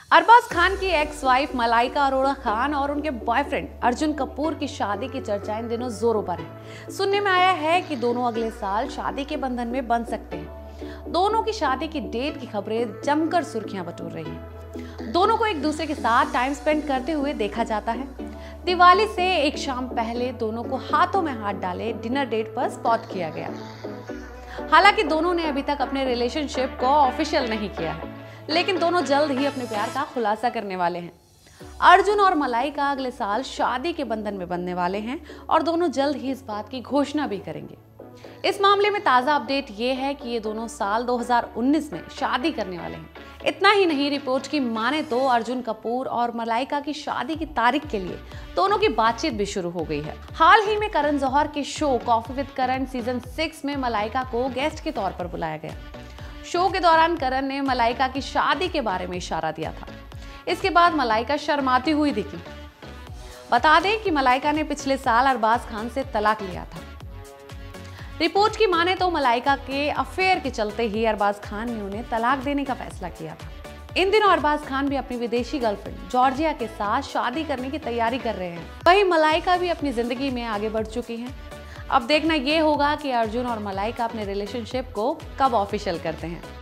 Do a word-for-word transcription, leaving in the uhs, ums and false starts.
अरबाज खान की ex wife Malaika Arora Khan और उनके बॉयफ्रेंड अर्जुन कपूर की शादी की चर्चा इन दिनों जोरों पर है। सुनने में आया है कि दोनों अगले साल शादी के बंधन में बंध सकते हैं। दोनों की शादी की डेट की खबरें जमकर सुर्खियां बटोर रही हैं। दोनों को एक दूसरे के साथ टाइम स्पेंड करते हुए देखा जाता है। दिवाली से एक शाम पहले दोनों को हाथों में हाथ डाले डिनर डेट पर स्पॉट किया गया। हालांकि दोनों ने अभी तक अपने रिलेशनशिप को ऑफिशियल नहीं किया है, लेकिन दोनों जल्द ही अपने प्यार का खुलासा करने वाले हैं। अर्जुन और मलाइका अगले साल शादी के बंधन में बंधने वाले हैं और दोनों जल्द ही इस बात की घोषणा भी करेंगे। इस मामले में ताजा अपडेट ये है कि ये दोनों साल दो हज़ार उन्नीस में शादी करने वाले हैं। इतना ही नहीं, रिपोर्ट की माने तो अर्जुन कपूर और मलाइका की शादी की तारीख के लिए दोनों की बातचीत भी शुरू हो गई है। हाल ही में करण जौहर के show coffee with Karan season six में मलाइका को गेस्ट के तौर पर बुलाया गया। शो के दौरान करण ने मलाइका की शादी के बारे में इशारा दिया था। इसके बाद मलाइका शर्माती हुई दिखी। बता दें कि मलाइका ने पिछले साल अरबाज खान से तलाक लिया था। रिपोर्ट की माने तो मलाइका के अफेयर के चलते ही अरबाज खान ने उन्हें तलाक देने का फैसला किया था। इन दिनों अरबाज खान भी अपनी विदेशी गर्लफ्रेंड जॉर्जिया के साथ शादी करने की तैयारी कर रहे हैं। वहीं मलाइका भी अपनी जिंदगी में आगे बढ़ चुकी हैं। अब देखना ये होगा कि अर्जुन और मलाइका अपने रिलेशनशिप को कब ऑफिशियल करते हैं।